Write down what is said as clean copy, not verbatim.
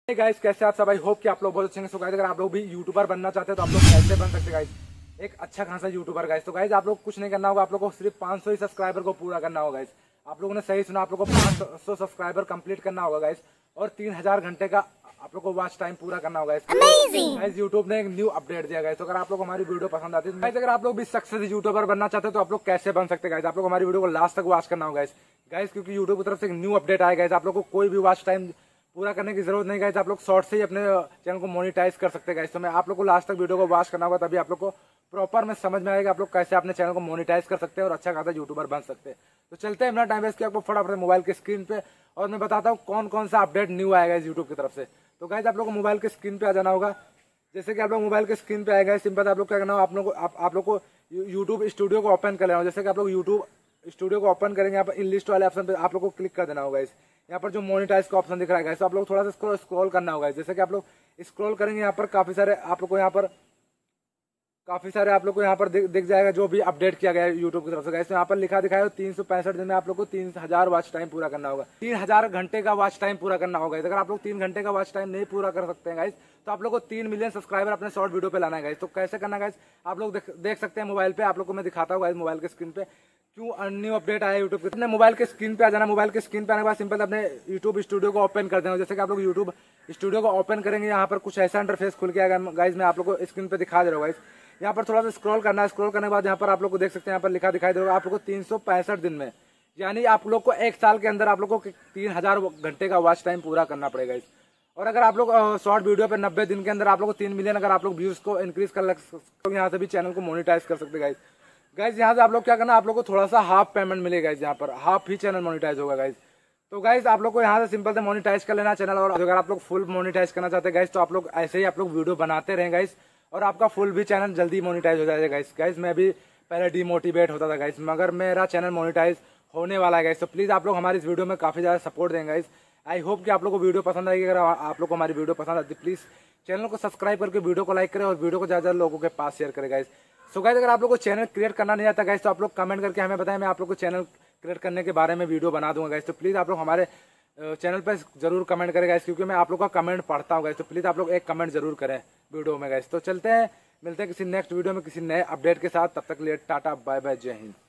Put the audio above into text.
Guys कैसे आप सब। आई होप कि आप लोग बहुत अच्छे हैं। सो गाइस अगर आप लोग भी यूट्यूबर बनना चाहते हैं तो आप लोग कैसे बन सकते हैं गाइस, एक अच्छा खासा यूट्यूबर गाइस। तो गाइस आप लोग कुछ नहीं करना होगा, आप लोग को सिर्फ 500 ही सब्सक्राइबर को पूरा करना होगा गाइस। आप लोगों ने सही सुना, आप लोग को 500 सब्सक्राइबर कंप्लीट करना होगा गाइस और 3000 घंटे का आप लोग को वॉच टाइम पूरा करना होगा गाइस। यूट्यूब ने एक न्यू अपडेट दिया गाइस। तो अगर आप लोग हमारी वीडियो पसंद आती है गाइस, अगर आप लोग भी सक्सेस यूट्यूबर बनना चाहते हैं तो आप लोग कैसे बन सकते हैं गाइस, आप लोग हमारी वीडियो को लास्ट तक वॉच करना होगा गाइस, क्योंकि यूट्यूब की तरफ से एक न्यू अपडेट आएगा गाइस। आप लोग को कोई भी वॉच टाइम पूरा करने की जरूरत नहीं गाइस, आप लोग शॉर्ट से ही अपने चैनल को मोनेटाइज कर सकते हैं गाइस। तो मैं आप लोग को लास्ट तक वीडियो को वॉच करना होगा, तभी आप लोग को प्रॉपर में समझ में आएगा आप लोग कैसे अपने चैनल को मोनेटाइज कर सकते हैं और अच्छा खासा यूट्यूबर बन सकते हैं। तो चलते हैं, अपना टाइम वेस्ट किया आपको फटाफट मोबाइल के स्क्रीन पे और मैं बताता हूँ कौन कौन सा अपडेट न्यू आएगा इस यूट्यूब की तरफ से। तो गाइस आप लोग को मोबाइल के स्क्रीन पे आ जाना होगा। जैसे कि आप लोग मोबाइल के स्क्रीन पे आएगा, सिंपल आप लोग क्या करना होगा, आप लोग को यूट्यूब स्टूडियो को ओपन कर लेना होगा। जैसे कि आप लोग यूट्यूब स्टूडियो को ओपन करेंगे, यहाँ पर इन लिस्ट वाले ऑप्शन पे आप लोग को क्लिक कर देना होगा। यहाँ पर जो मोनेटाइज का ऑप्शन दिख रहा है गाइस, तो आप लोग थोड़ा सा स्क्रॉल करना होगा। जैसे कि आप लोग स्क्रॉल करेंगे, यहाँ पर काफी सारे आप लोग को यहाँ पर दिख जाएगा जो भी अपडेट किया गया है यूट्यूब की तरफ से गाइस। यहाँ पर लिखा दिखाया 365 दिन में आप लोग को 3000 वॉच टाइम पूरा करना होगा, 3000 घंटे का वॉच टाइम पूरा करना होगा। अगर आप लोग 3 घंटे का वॉच टाइम नहीं पूरा कर सकते हैं गाइस, तो आप लोग को 3 मिलियन सब्सक्राइबर अपने शॉर्ट वीडियो पे लाना है गाइस। तो कैसे करना गाइस, आप लोग देख सकते हैं मोबाइल पे, आप लोग को मैं दिखाता हूँ गाइस मोबाइल के स्क्रीन पे क्यों न्यू अपडेट आया यूट्यूब पे। अपने मोबाइल के स्क्रीन पे आ जाना। मोबाइल के स्क्रीन पे आने के बाद सिंपल अपने यूट्यूब स्टूडियो को ओपन कर देना। जैसे कि आप लोग यूट्यूब स्टूडियो को ओपन करेंगे, यहाँ पर कुछ ऐसा इंटरफेस खुल के आएगा गाइस। मैं आप लोग को स्क्रीन पे दिखा दे रहा हूँ गाइस। यहाँ पर थोड़ा सा स्क्रॉल करना है। स्क्रॉल करने के बाद यहाँ पर आप लोग को देख सकते हैं, यहाँ पर लिखा दिखाई देगा आप लोग को 365 दिन में, यानी आप लोग को 1 साल के अंदर आप लोग को 3000 घंटे का वॉच टाइम पूरा करना पड़ेगा इस। और अगर आप लोग शॉर्ट वीडियो पे 90 दिन के अंदर आप लोग को 3 मिलियन अगर आप लोग व्यूज को इंक्रीज कर सकते, यहाँ से भी चैनल को मोनेटाइज कर सकते गाइस। गाइस यहाँ से आप लोग क्या करना, आप लोग को थोड़ा सा हाफ पेमेंट मिलेगा, यहाँ पर हाफ ही चैनल मोनेटाइज होगा गाइस। तो गाइस आप लोग को यहाँ से सिंपल से मोनेटाइज कर लेना चैनल। और अगर आप लोग फुल मोनेटाइज करना चाहते हैं गाइस, तो आप लोग ऐसे ही आप लोग वीडियो बनाते रहें गाइस और आपका फुल भी चैनल जल्दी मोनेटाइज हो जाएगा गाइस। मैं भी पहले डिमोटिवेट होता था गाइस, मगर मेरा चैनल मोनेटाइज होने वाला है गाइस। तो प्लीज आप लोग हमारी इस वीडियो में काफी ज्यादा सपोर्ट देंगे गाइस। आई होप कि आप लोग को वीडियो पसंद आएगी। अगर आप लोग को हमारी वीडियो पसंद आती है प्लीज चैनल को सब्सक्राइब करके वीडियो को लाइक करें और वीडियो को ज्यादा लोगों के पास शेयर करें गाइस। सो गाइस अगर आप लोग को चैनल क्रिएट करना नहीं आता गाइस, तो आप लोग कमेंट करके हमें बताएं, मैं आप लोग को चैनल क्रिएट करने के बारे में वीडियो बना दूंगा गाइस। तो प्लीज आप लोग हमारे चैनल पर जरूर कमेंट करें गाइस, क्योंकि मैं आप लोग का कमेंट पढ़ता हूँ गाइस। तो प्लीज आप लोग एक कमेंट जरूर करें वीडियो में गाइस। तो चलते हैं, मिलते हैं किसी नेक्स्ट वीडियो में किसी नए अपडेट के साथ। तब तक लिए टाटा बाय बाय, जय हिंद।